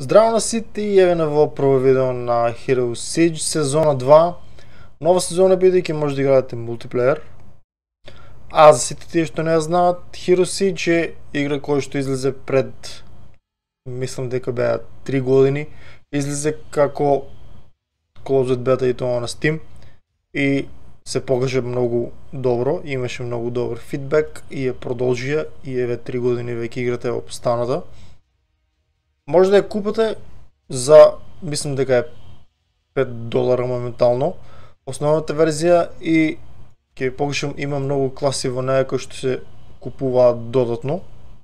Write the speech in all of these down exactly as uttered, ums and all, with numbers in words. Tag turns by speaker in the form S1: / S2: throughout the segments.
S1: Здраво на сите и еве ново прво видео на HeroSiege сезона два. Нова сезона бидејќи може да играете мултиплеер. А за сите тие што не ја знаат, HeroSiege е игра која што излезе пред, мислам дека беа три години. Излезе како closed beta и тоа на Steam и се покаже многу добро, имаше многу добар фидбек и ја продолжија и еве три години веќе играта е опстаната. Може да ја купите за, мислам дека е пет долара моментално, основната верзија, и ќе ви покажам, има многу класи во неја кои што се купуваат додатно.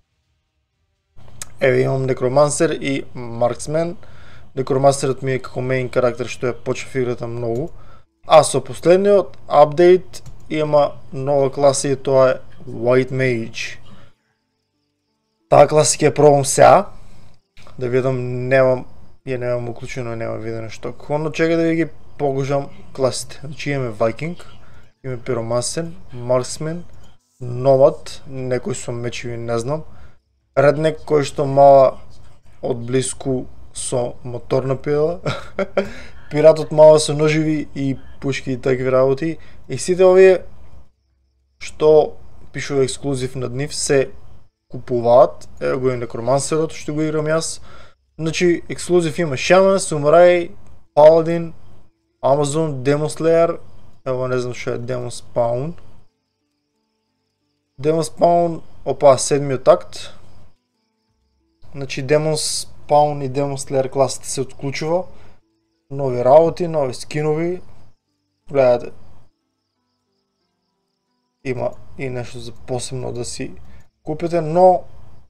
S1: Еве имам Некромансер и Марксмен. Некромансерот ми е како мейн карактер што ја почнав играта многу. А со последниот апдейт има нова класа и тоа е White Mage. Таа класа ќе ја пробам сега. Да видам, немам, ја немам уклучено, нема видено што. Коно чека да ви ги покажам класите. Значи имаме Viking, имаме Пиромасен, Марксмен, Номад, некој со мечеви не знам, Реднек кој што мала од блиску со моторна пила, Пиратот мала со ножеви и пушки и такви работи, и сите овие што пишува ексклузив над нив се купуваат. Ево го и Некромансерот што го играм јас. Значи ексклузив има Шаман, Сумрај, Паладин, Амазон, Демон Слеер. Ево не знам што е Демон Спаун. Демон Спаун, опа, седмиот акт. Значи Демон Спаун и Демон Слеер класата се отклучува. Нови работи, нови скинови. Гледате. Има и нешто за посебно да си купите, но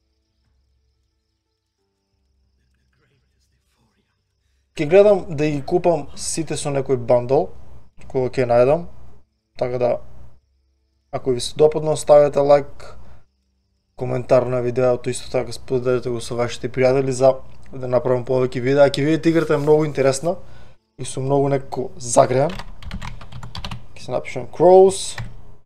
S1: ќе гледам да ги купам сите со некој бандл кога ќе најдам. Така да, ако ви се допадна, оставете лайк, коментар на видеото, исто така споделете го со вашите пријатели за да направам повеќе видеа. Ќе видите, играта е многу интересна и со многу некако загреан. Ќе се напишам Crows.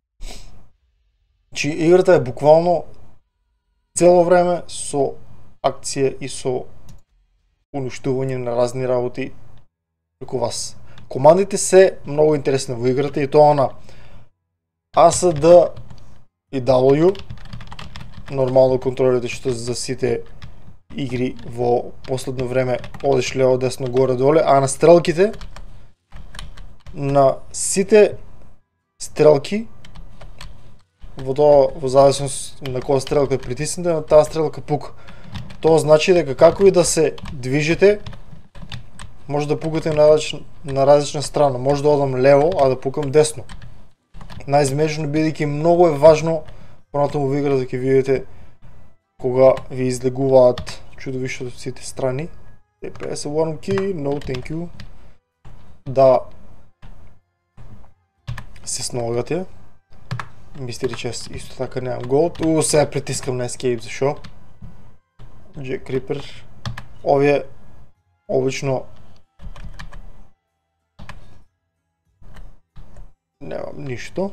S1: Чи играта е буквално цело време со акција и со уништување на разни работи преку вас. Командите се многу интересни во играта и тоа на А С Д и W. Нормално контролите што за сите игри во последно време одиш лево, десно, горе, доле, а на стрелките, на сите стрелки, во тоа, во зависност на која стрелка притиснете, на таа стрелка пука. Тоа значи дека како и да се движите, може да пукате на различна, на различна страна. Може да одам лево, а да пукам десно. Наизмежно, бидејќи многу е важно понатаму во играта да ќе видите кога ви излегуваат чудовиштото од сите страни. Т П С one key, no thank you. Да се сногате. Мистери чест, исто така немам голд. У, сега притискам на Escape, зашо? Джек Рипер. Овие обично немам ништо.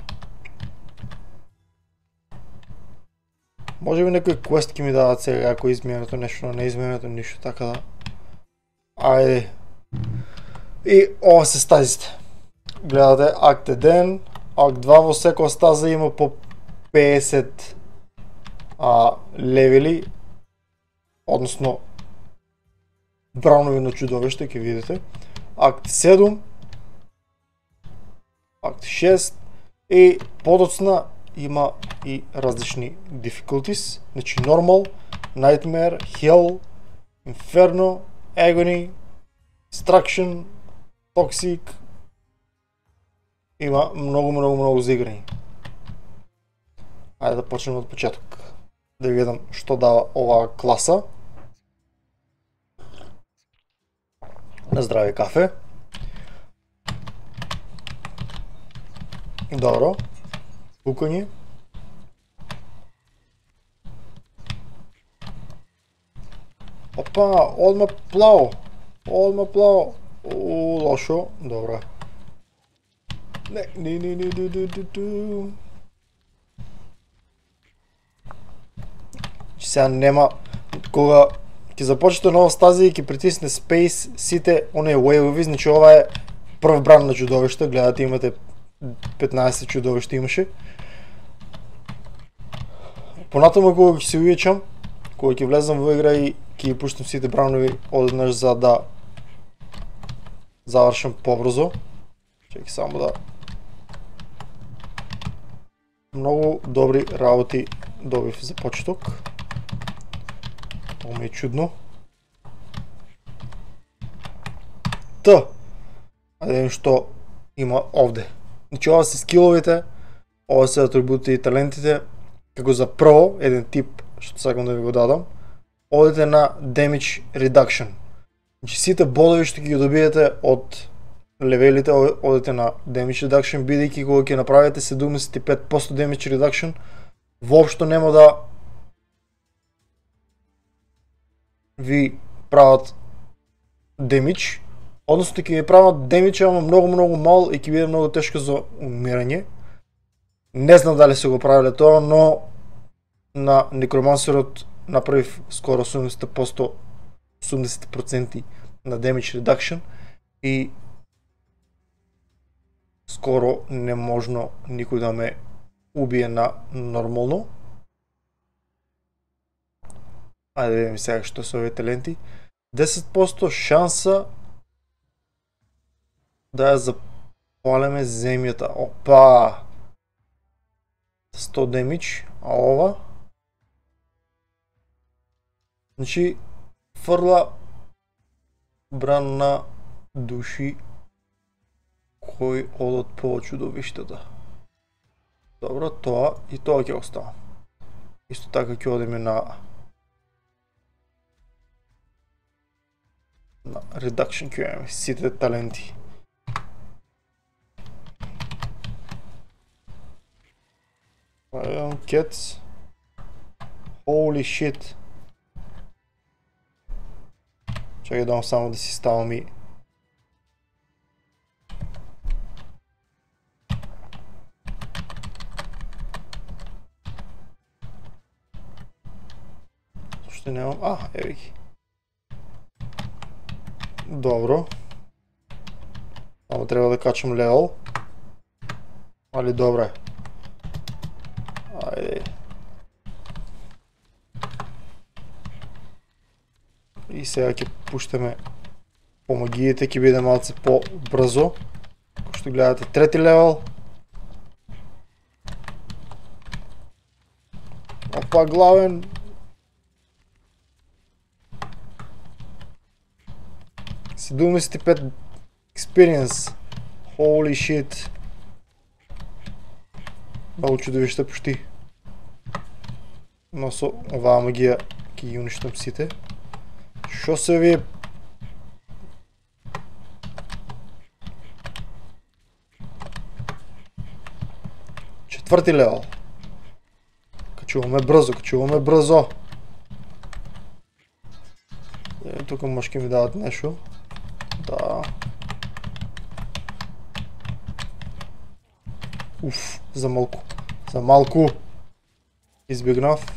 S1: Може би некој квест ќе ми дадат сега ако изменето нешто, но не изменето ништо, така да. Ајде. И ова се стазите. Гледате, акт еден, акт два, во секоја стаза има по петдесет а, левели, односно бранови на чудовиште, ќе видите. Акт седум, акт шест и подоцна има и различни difficulties, значи normal, nightmare, hell, inferno, agony, destruction, toxic. Има многу, многу, многу за играње. Ајде да почнем од почеток. Да видам што дава оваа класа. На здраве кафе. Добро. Пукање. Опа, одма плао. Одма плао. О, лошо. Добро. Не, не, не, не, не, не, не, не. Сега нема кога ки започнете нова стазия и ки притисне Space, сите оне уейвови, значи ова е пръв бран на чудовища, гледате имате петнайсет чудовища имаше. Понатаму кога ќе се ујечам, кога ќе влезам во игра и ќе ги пуштам сите бранови одеднаш за да завршам побрзо. Чеки само да... Многу добри работи добив за почеток. Това ми е чудно. Та! Ајде видим што има овде. Значи ова се скиловите, ова се атрибутите и талентите. Како за прво, еден тип што сакам да ви го дадам. Одете на Damage Reduction. Значи сите бодови што ќе ги добиете од левелите, одете на Damage Reduction, бидејќи кога ќе направите седумдесет и пет проценти Damage Reduction, воопшто нема да ви прават демидж, односно ќе ви прават демидж, ама многу многу мал и ќе биде многу тешко за умирање. Не знам дали се го правиле тоа, но на некромансерот направив скоро осумдесет проценти на Damage Reduction и скоро не можно никој да ме убие на нормално. Ајде да видим сега што се овие таленти. десет проценти шанса да ја запалеме земјата. Опа! сто демидж, а ова? Значи, фрла бран на души кои одат по чудовиштата. Добро, тоа и тоа ќе остава. Исто така ќе одиме на на Reduction, ќе имаме сите таленти. Cats. Holy shit. Чакай дам само да си ставам и Защо нямам? А, еви ги. Добро. Само трябва да качам левел. Али добре. Айде. И сега ќе пуштаме по магиите, ќе биде малце по-брзо. Како што гледате, трети левел. Опа, главен. седумдесет и пет experience. Holy shit. Много чудовища почти. Но со оваа магија ќе ги уништам сите. Шо се ви? Четврти левел. Качуваме брзо, качуваме брзо. Е, тука може ќе ми дават нешто. Да. Уф, за малку. За малку. Избегнав.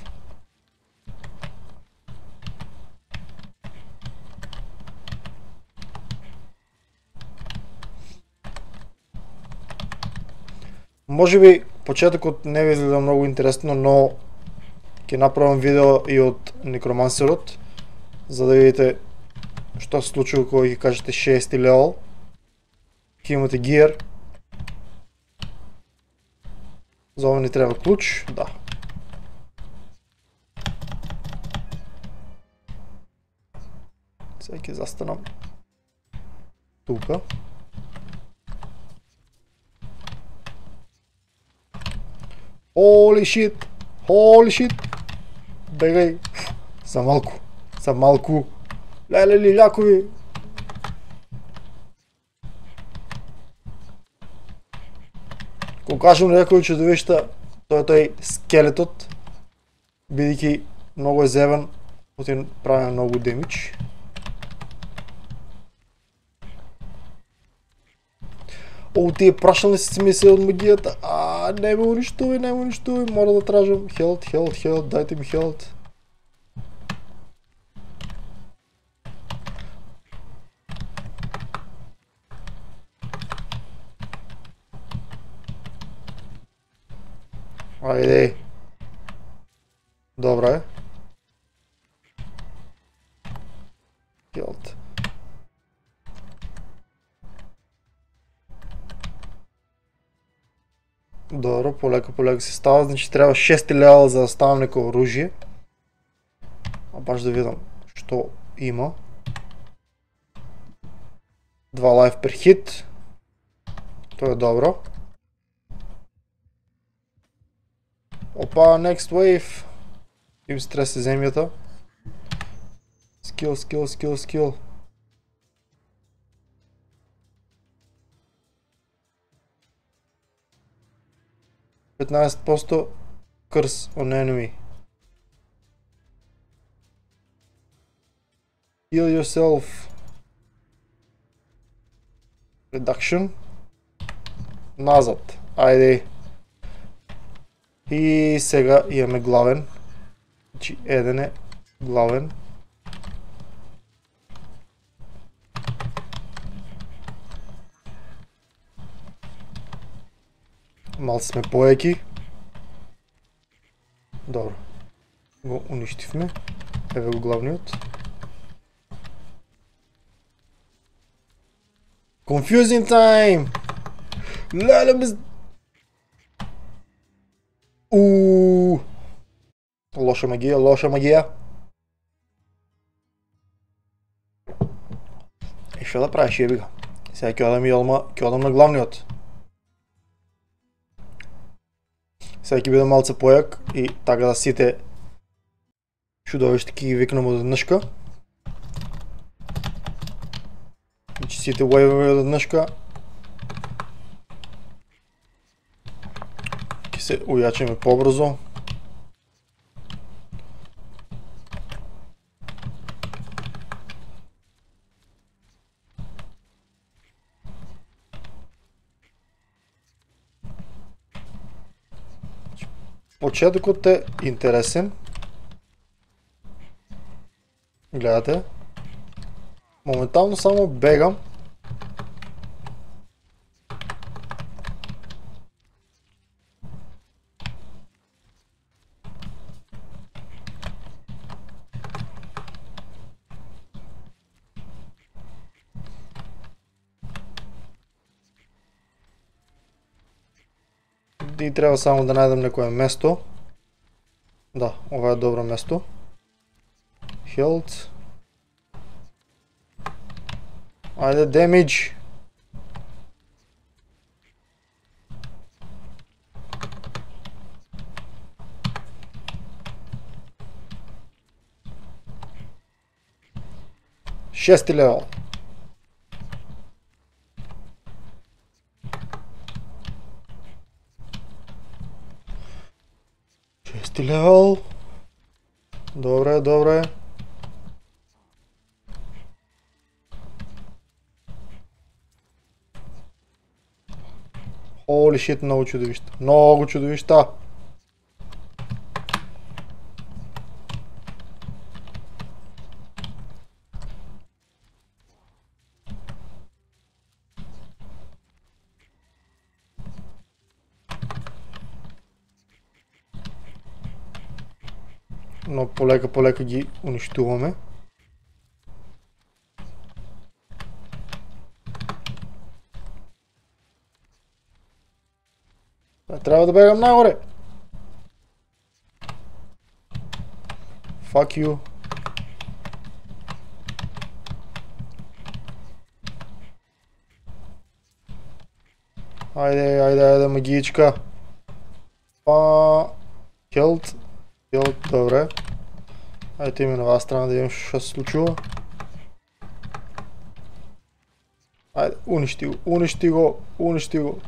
S1: Може би почетокот не ви изгледа многу интересно, но ќе направам видео и од некромансерот, за да видите што се случува кога ќе кажете шести левел. Ќе имате гиер. За ова ни треба клуч, да. Сега ќе застанам тука. Holy shit! Holy shit! Бегај! За малку! За малку! Леле лилякови! Кога кажам некои чудовишта, тоа е тој скелетот, бидејќи многу е зевен, потим прави многу демидж. О, тие прашалници ми се од магијата. А, не ме уништувај, не ме уништувај, мора да тражам хелт, хелт, хелт, дајте ми хелт. Айде. Добре. Хилт. Добре, полека полека си става, значи трябва шести левел за да ставам леко оръжие. А баш да видам, що има. Два лайф пер хит. То е добро. Опа, next wave. Им стрес е земята. Скил, скил, скил, скил. петнайсет процента curse on enemy. Heal yourself. Reduction. Назад. Айде. И сега имаме главен. Значи еден е главен. Малко сме по-еки. Добро. Го унищихме. Еве го главният. Confusing time! Леле без... Ууу! Лоша магия, лоша магия. И що да правиш, ебига? Сега кьодам и олма, кьодам на главният. Сега ќе биде малце појак и така да сите чудовишта ќе ги викнам одеднашка. Значи сите уейвове одеднашка. Ќе се ујачаме побрзо. Почетокот е интересен. Гледате. Моментално само бегам. И трябва само да найдем некое место. Да, ова е добро место. Health. Айде, damage. Шести левел. Шести левел. Добре, добре. Holy shit, много чудовища. Много чудовища. Но полека полека ги унищуваме. Трябва да бегам нагоре. Fuck you. Айде, айде, айде, магичка. Па... Хелт. Хелт, добре. Айде име на вас страна да видим що се случва. Айде, унищи го, унищи го, унищи го.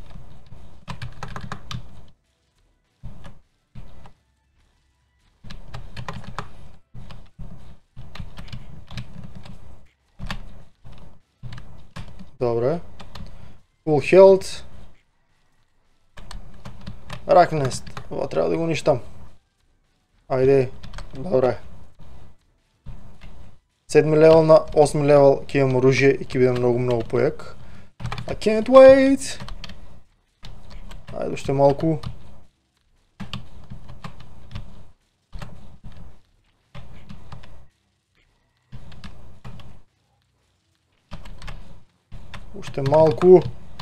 S1: Добре. Full health. Ракнест. Това трябва да го нищам. Айде. Добре. седми левел на осми левел ќе имам оружие и ќе бидам много много појак. I can't wait. Айде още малко. още малко.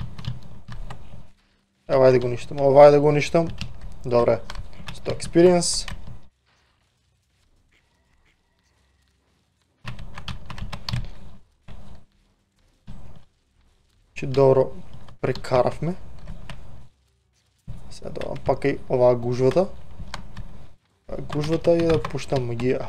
S1: Елай да го нищам, елай да го нищам. Добре. сто experience. Че добро прекаравме. Сега давам пак и ова гужвата. Гужвата и да пущам магия.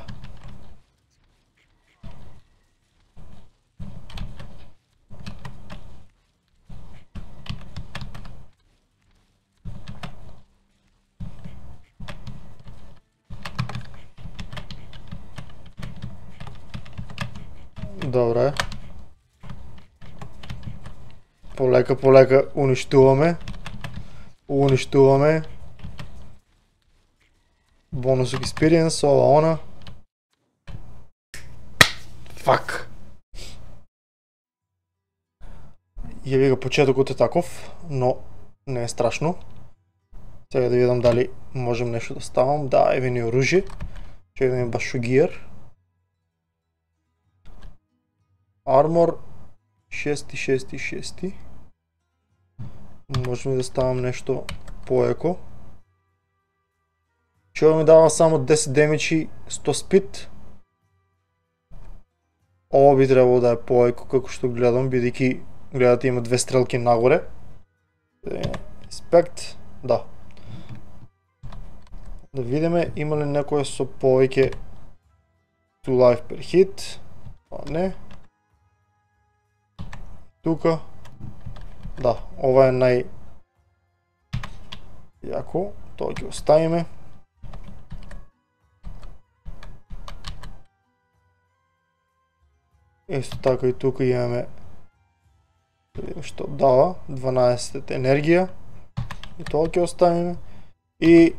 S1: Добре. Полека, полека унищуваме. Унищуваме. Бонус experience, ова она. Фак. Яви го почеток от таков, но не е страшно. Сега да видам дали можем нещо да ставам. Да, еви ни оръжие. Ще да ми башогир. Армор шест, шест, шест. Може ли да ставам нещо по-еко? Чува ми дава само десет демидж и сто спид. Ова би трябвало да е по-еко, како што гледам, бидейки гледате има две стрелки нагоре. Инспект, да. Да видиме има ли некој со повеќе to life per hit. А не. Тука. Да, ова е нај јако, тоа ќе оставиме. Исто така и тука имаме што дава дванаесет енергија и тоа ќе оставиме. И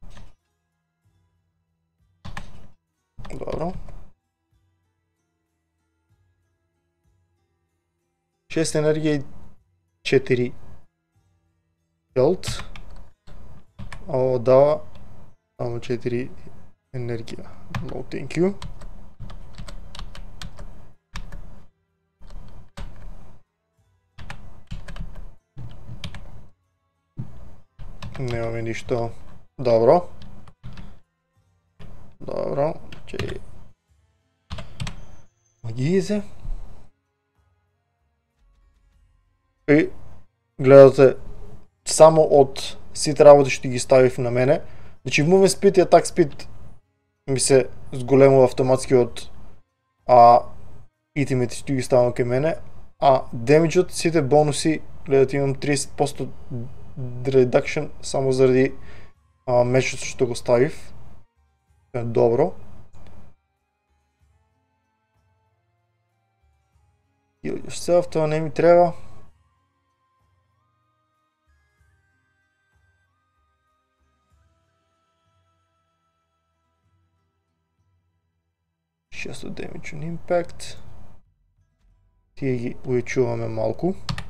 S1: добро. шест енергија и четири health. Ово дава само четири енергија. No thank you. Немаме ништо. Добро. Добро. Че магизе. И гледате, само од сите работи што ги ставив на мене. Значи movement speed и attack speed ми се зголемува автоматски од а, итемите што ги ставам кај мене. А демиджот, сите бонуси, гледате имам тридесет проценти reduction само заради а, мечот што го ставив. Добро. Kill yourself, тоа не ми треба. шест damage on impact. Тие ги увеличуваме малку.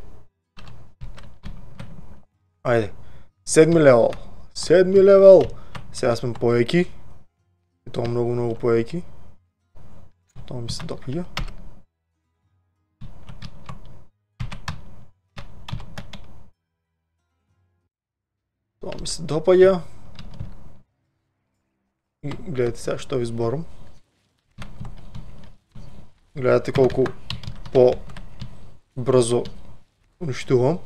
S1: Ајде. Седми левел. Седми левел. Сега сме поеки. И тоа многу, многу поеки. Тоа ми се допаѓа. Тоа ми се допаѓа. И гледате сега што ви зборам. Гледате колку по-брзо уништувам.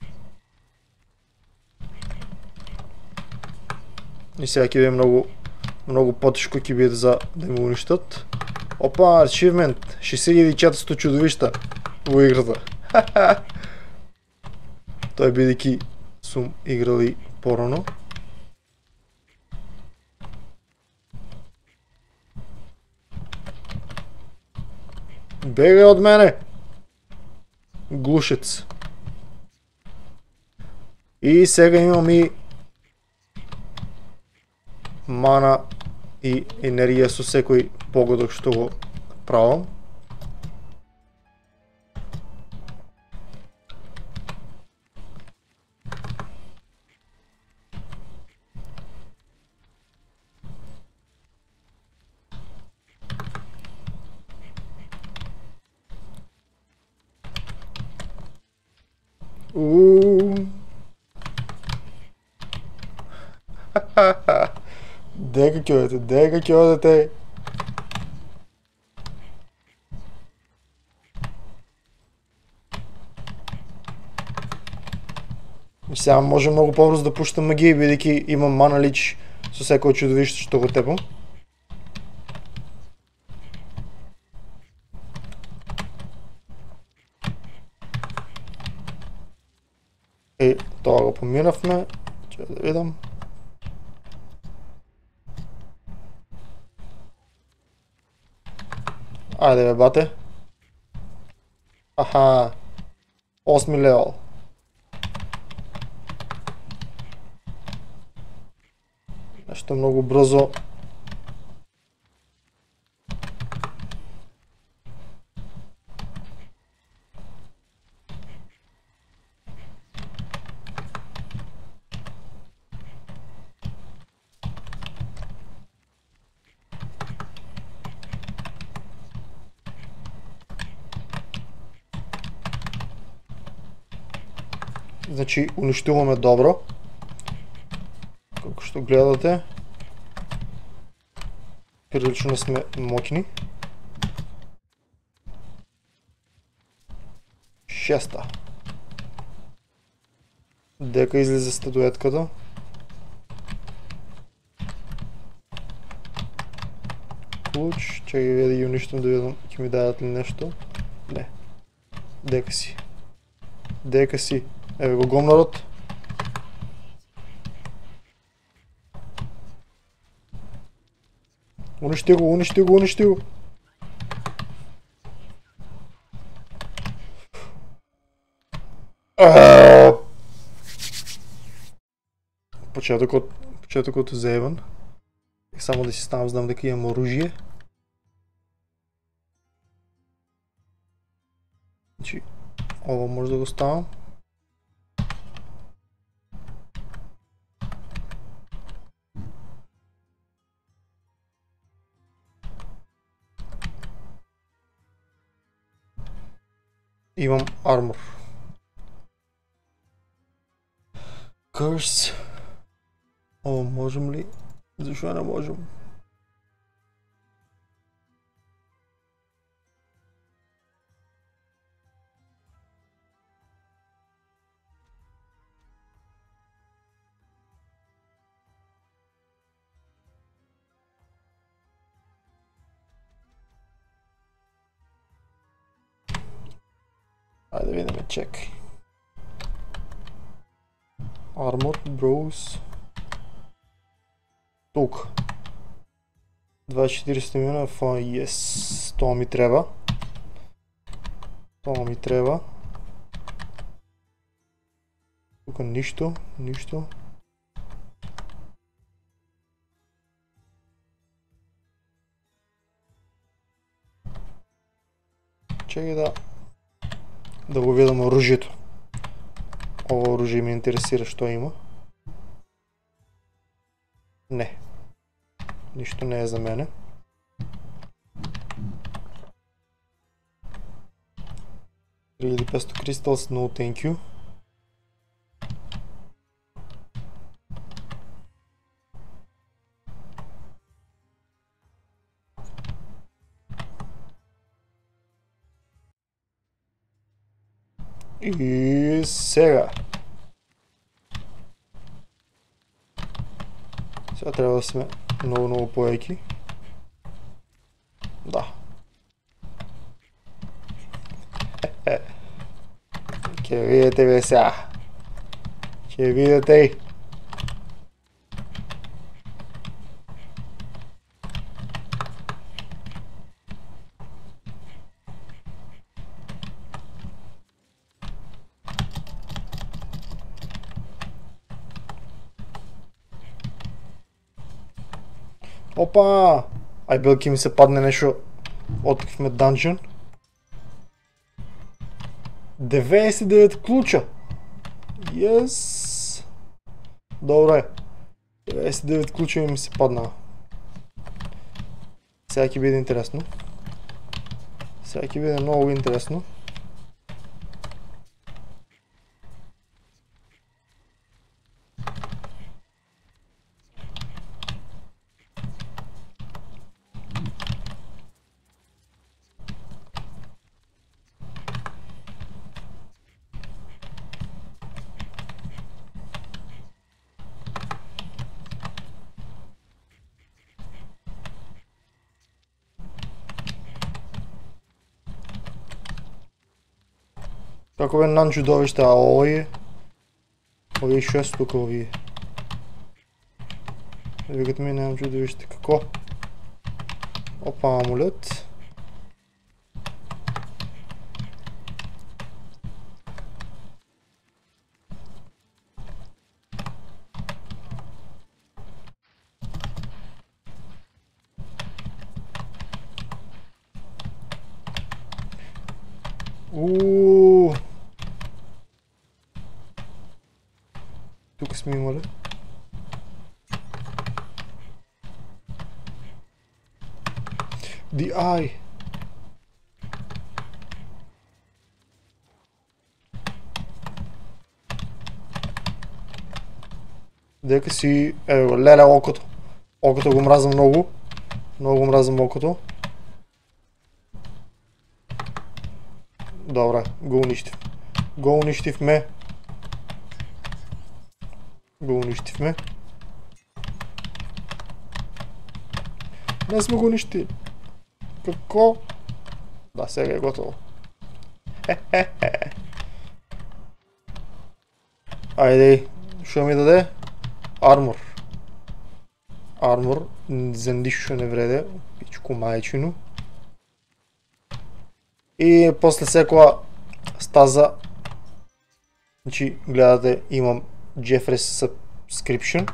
S1: И сега ќе биде многу многу потешко ќе биде за да ме уништат. Опа, achievement, шеесет илјади и четиристотини чудовишта во играта. Тоа бидејќи сум играли порано. Бегај од мене! Глушец. И сега имам и мана и енергија со секој погодок што го правам. Ууу. Дека ќе одете, дека ќе одете. И сега може много по-брзо да пуштам магии, бидејќи имам мана лич со секој чудовиште што го тепам. Е, тоа го поминавме. Ќе да видам. Ајде бе, бате. Аха. Осми левел. Нешто многу брзо. Значи, уништуваме добро. Како што гледате. Прилично сме мокни. Шеста. Дека излезе статуетката. Клуч. Чакай да ги уништам да видам ќе ми дадат ли нешто. Не. Дека си. Дека си. Еве го гомнарот. Уништи го, уништи го, уништи го. Почетокот, почетокот е заебан. И само да си ставам, знам дека имам оружие. Значи, ова може да го ставам. Имам армор. Curse. О, можем ли? Защо не можем? Айде да видим, чекай. Armor, Bros. Тук. двадесет и четири стамина, фа, yes. Това ми треба. Това ми треба. Тук нищо, нищо. Чекай да... да го видам оружието. Ова оружие ме интересира, што има. Не. Ништо не е за мене. три хиляди и петстотин crystals, no thank you. И сега. Сега трябва да сме много, много по-еки. Да. Е-е. Ке видите бе сега. Ке видите. Опа! Ай белки ми се падне нещо. Откривме данжен. деветдесет и девет ключа. Yes. Добре. деветдесет и девет ключа ми се падна. Сега ќе биде интересно. Сега ќе биде много интересно. Како бе нан чудовиште, а овие? Овие шо е тука овие? Викат ми нан чудовиште, како? Опа, амулет. Ууу. Тук сме имали. The Eye. Дека си... Ево го, леле окото. Окото го мразам много. Много го мразам окото. Добре, го унищив. Го унищивме. Го унищивме. Не сме го унищили. Како? Да, сега е готово. Хе-хе-хе. Айде, шо ми даде? Армор. Армор за нищо не вреде. Пичко майчино. И после всяка стаза, значи гледате, имам Jeffrey's Subscription.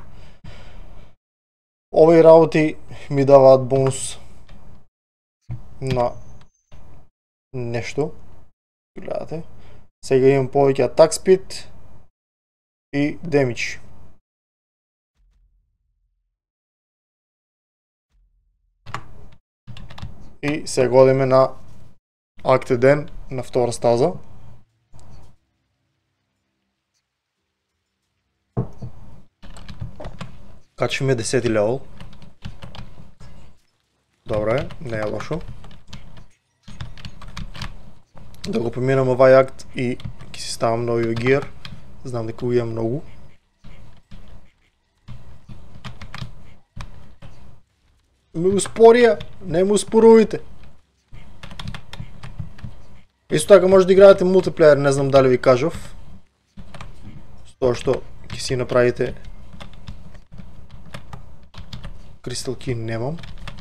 S1: Овие работи ми дават бонус на нещо. Гледате. Сега имам повече Attack Speed и Damage. И сега годиме на Актеден на втора стаза. Качваме десети левел. Добре, не е лошо. Да го поминам овай акт и ки си ставам новия гир. Знам дека го имам много. Ми го спория, не му спорувайте. Исто така може да играете мултиплеер, не знам дали ви кажав. С това, що ки си направите Crystal Key немам.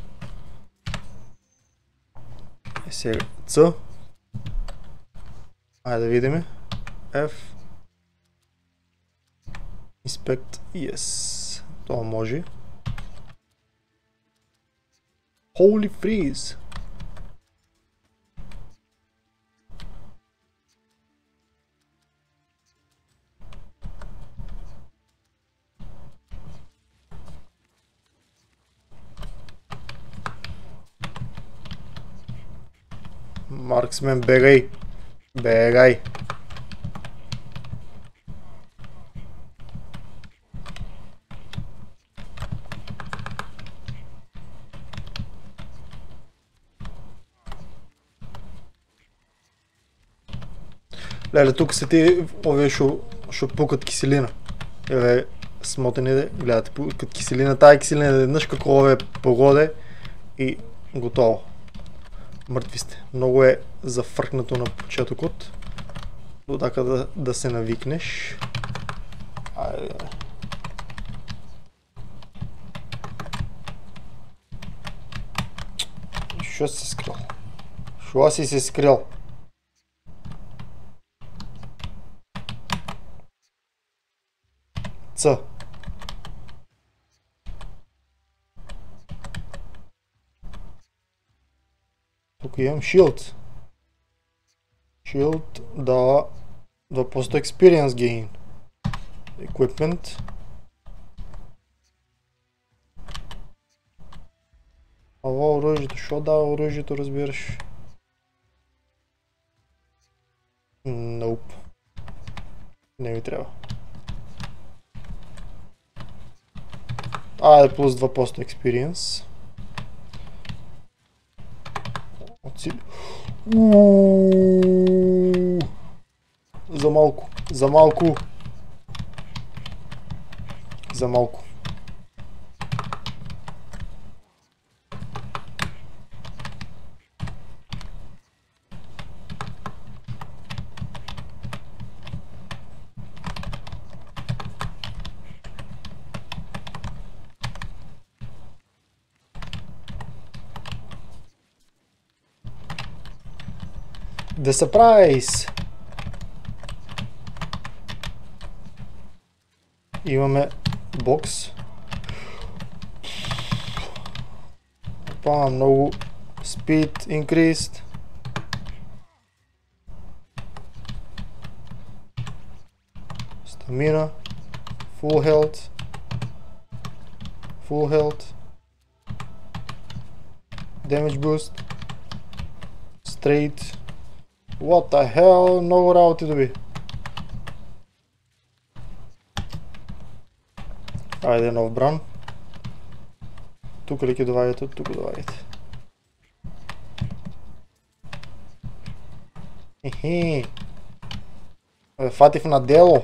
S1: Е сега C. Айде да видиме. F. Inspect. Yes. Това може. Holy Freeze. Марксмен, бегай! Бегай! Леле, тук са ти овие шо, шо пукат киселина. Еве, смотените, гледате, пукат киселина, тая киселина е веднъж какво овие погоде и готово. Мъртви сте. Много е зафръкнато на почетокот. До така да, да се навикнеш. Айде. Шо си се скрил? Шо си се скрил? Ц. Тук имам Shield. Shield дава два процента Experience Gain. Equipment. Това оръжието. Шо дава оръжието, разбираш? Nope. Не ми трябва. Айде плюс два процента Experience. Uuuu. За малко, за малко. За малко. The surprise! Имаме бокс. Опа, много speed increased. Stamina. Full health. Full health. Damage boost. Straight. What the hell? Много работи доби. Айде нов бран. Тук ли ке довадите? Тук довадите. Хе-хе. Фатив на дело.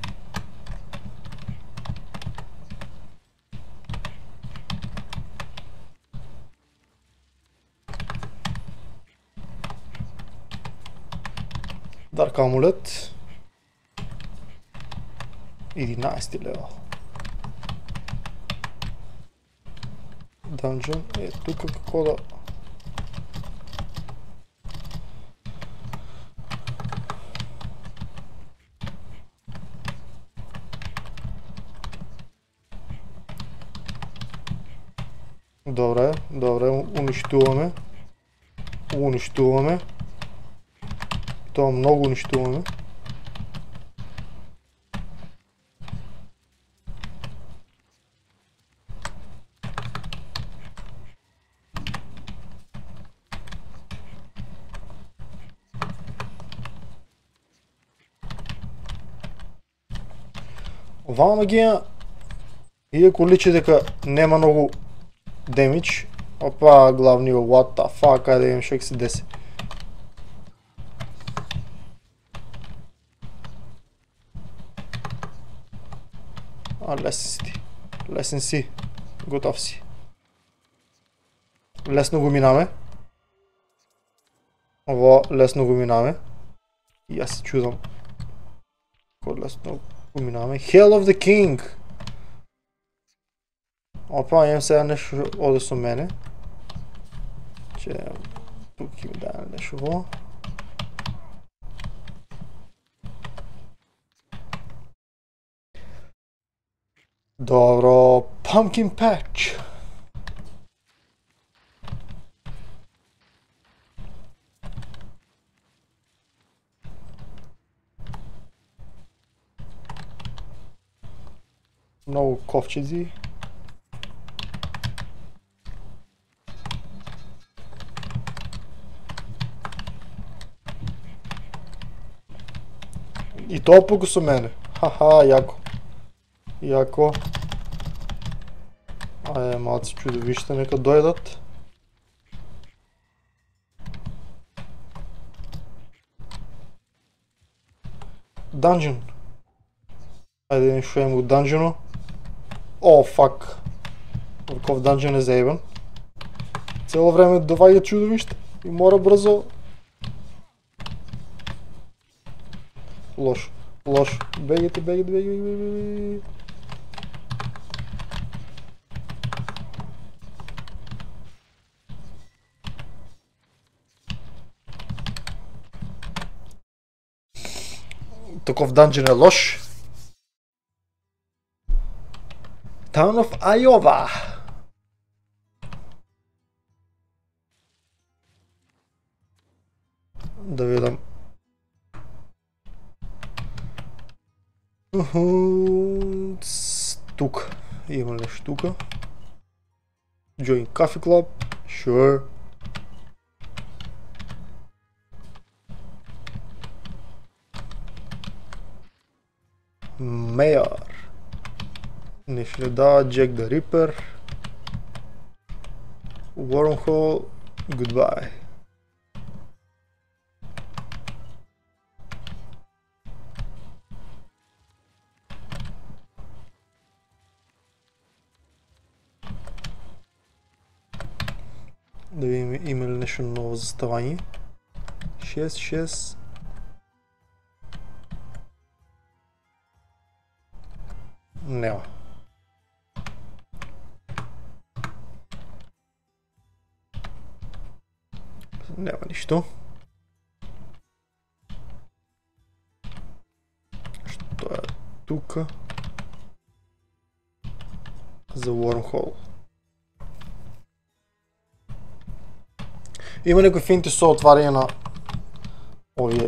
S1: Дарк амулет. единайсети левел. Данжън. Е, тук какво да... Добре, добре, унищуваме. Унищуваме. Това много унищуваме. Оваа магија, иако личи дека нема многу демидж, опа, главниот, what the fuck, ајде имам шо ќе се деси. А, лесен си ти. Лесен си. Готов си. Лесно го минаме. Ово лесно го минаме. И аз се чудам. Кој лесно го минаме. Hell of the King! Опа, имам сега нещо оде со мене. Че тук ќе ми даде нещо во. Добро, Pumpkin Patch. Много ковчези. И тоа пука со мене. Ха-ха, јако. Јако. Ајде, малци чудовишта нека дојдат. Данжен. Ајде да шуем у данжено. О, фак. Оваков данжен е заебан. Цело време доваѓа чудовишта и мора брзо. Лош, лош. Бегайте, бегайте, бегайте, бегайте. Таков данжен е лош. Town of Iowa. Да видам. Тук има нещо тук. Join Coffee Club. Sure. Mayor. Не ще дава Jack the Ripper. Wormhole. Goodbye. Да видим има ли нещо ново заставание. шест шест. Няма. Няма нищо. тук за Wormhole. Има някои финти со отваряне на овие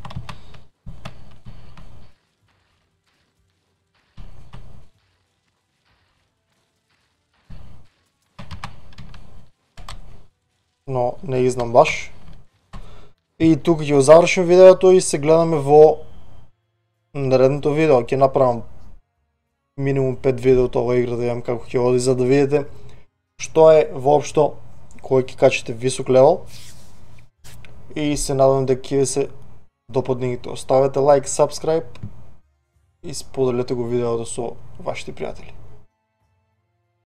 S1: но не ги знам баш. И тук ќе завршим видеото и се гледаме во наредното видео. Ќе направам минимум пет видео од оваа игра да видам како ќе оди, за да видите што е воопшто кој ќе качите висок левел. И се надам дека ќе се допаднете. Оставете лайк, сабскрайб и споделете го видеото со вашите пријатели.